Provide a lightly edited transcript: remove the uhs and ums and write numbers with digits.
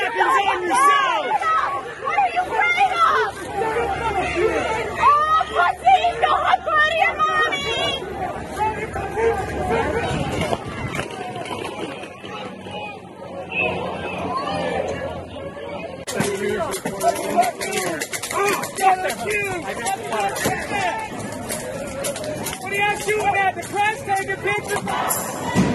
weapons on yourself! What are you afraid of? Oh, pussy! Don't go to your mommy! What are you shooting at? The crash taking pictures?